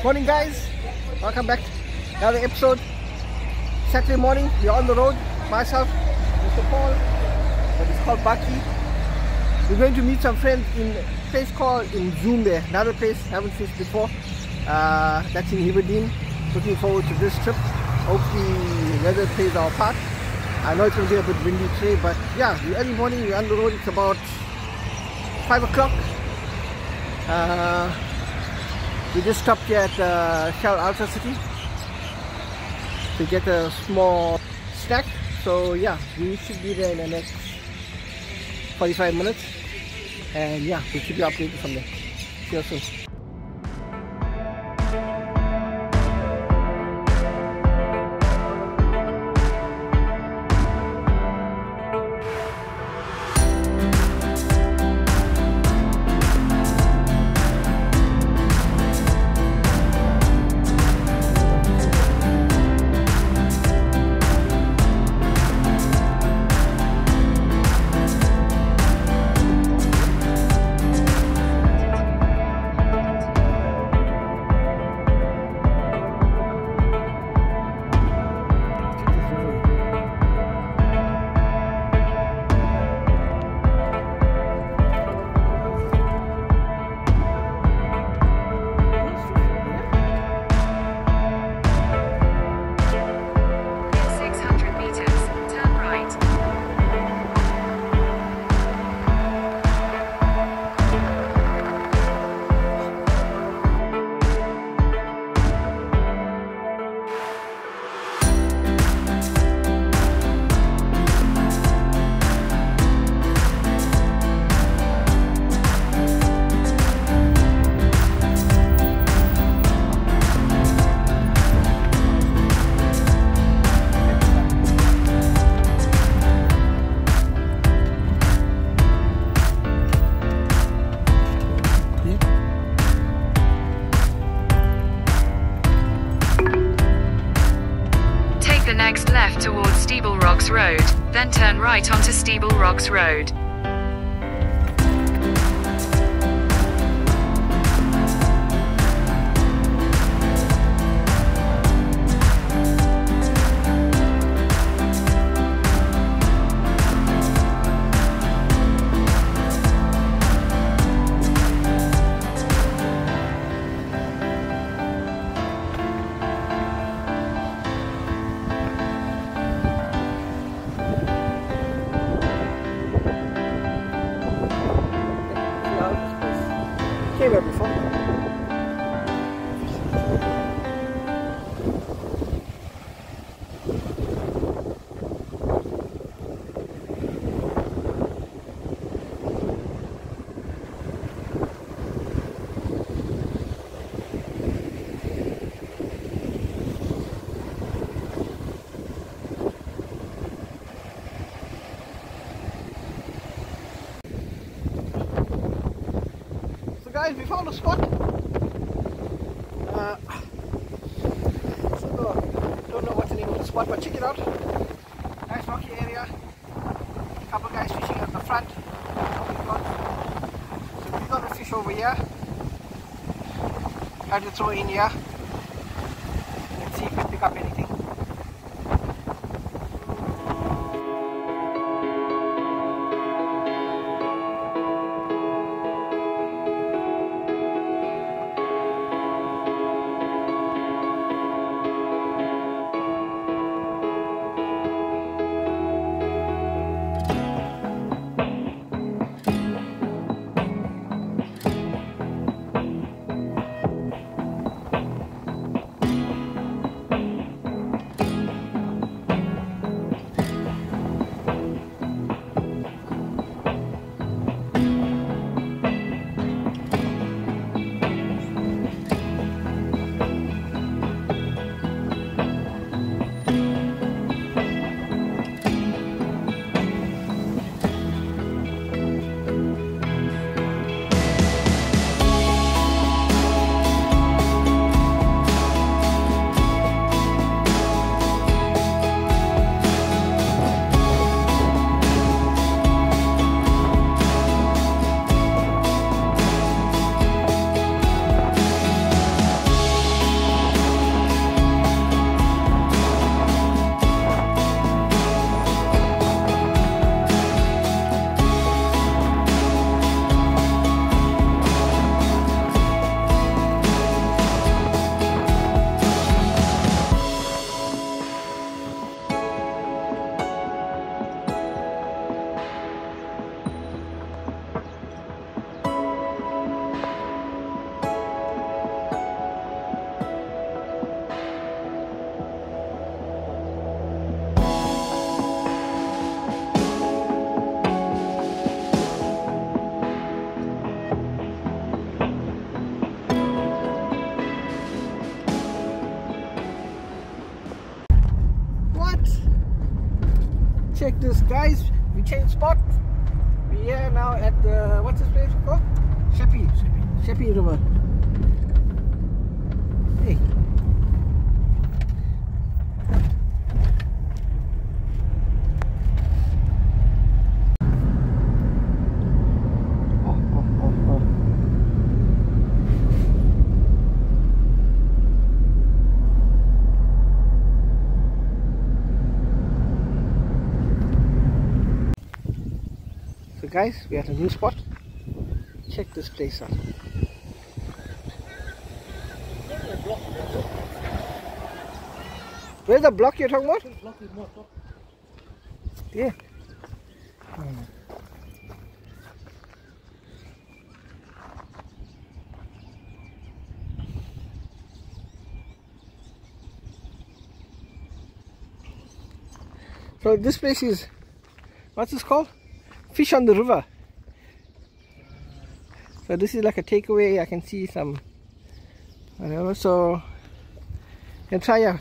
Morning guys, welcome back. Another episode. Saturday morning, we're on the road. Myself, Mr. Paul, but it's called Baki. We're going to meet some friends in a place called Umzumbe, another place I haven't fished before. That's in Hibadin. Looking forward to this trip. Hopefully the weather plays our part. I know it's going to be a bit windy today, but yeah, the early morning, we're on the road. It's about 5 o'clock. We just stopped here at Shell Ultra City to get a small snack. So yeah, we should be there in the next 45 minutes. And yeah, we'll keep you updated from there. See you soon. Next left towards Steeple Rocks Road, then turn right onto Steeple Rocks Road. Came here before. Guys, we found a spot. Don't know what's the name of the spot, but check it out. Nice rocky area. A couple guys fishing at the front. So we got a fish over here. Had to throw in here. Let's see if we pick up anything. Check this, guys. We changed spot. We're here now at the, what's this place called? Sheppy River. Hey. So guys, we are at a new spot. Check this place out. Where's the block you're talking about? Yeah. So this place is, what's this called? Fish on the river. So this is like a takeaway. I can see some, whatever, so you can try out.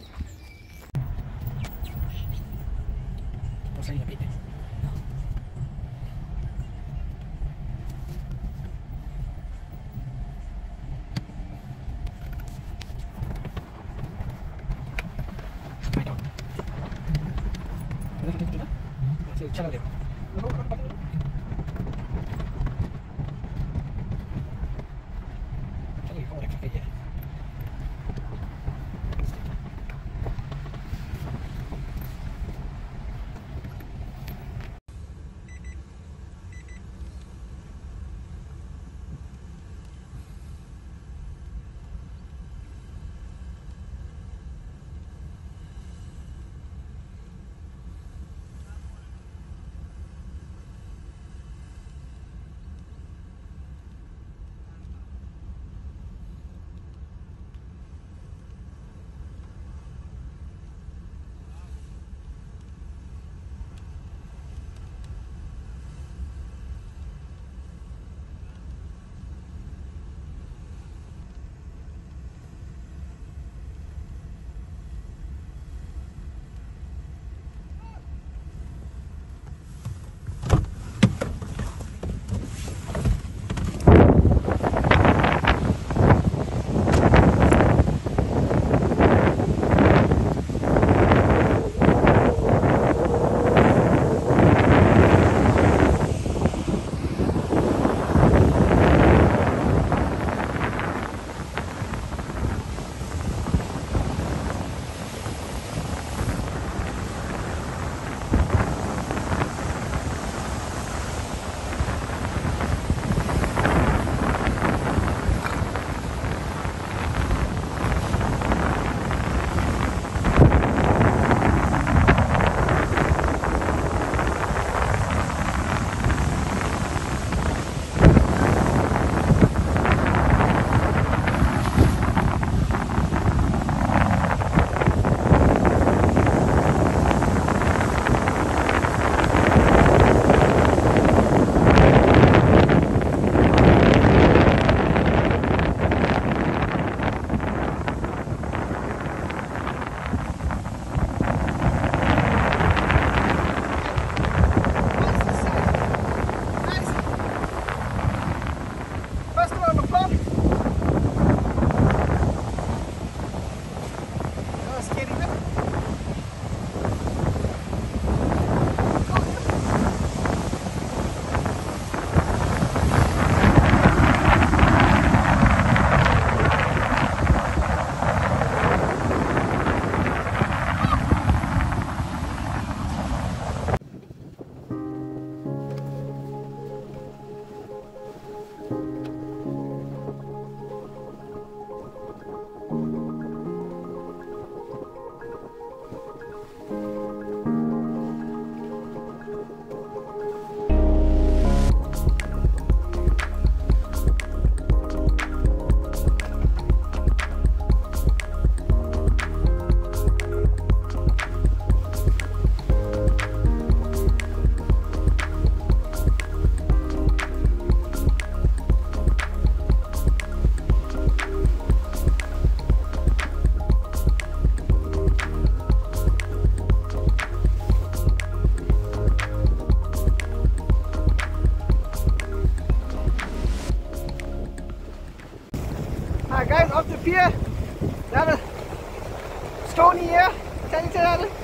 Guys, off the pier. Another stony here. Can you tell that?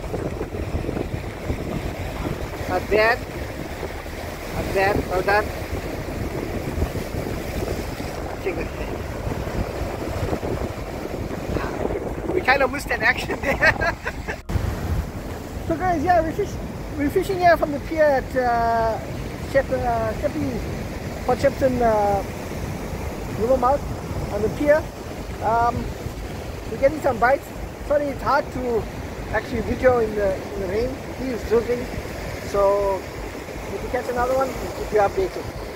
Not bad. Not bad. Well done. Check this. We kind of missed an action there. So guys, yeah, we're fishing here from the pier at Shepstone river mouth on the pier. We're getting some bites. Sorry, it's hard to actually video in the rain. It is drizzling. So if we catch another one, we'll keep you updated.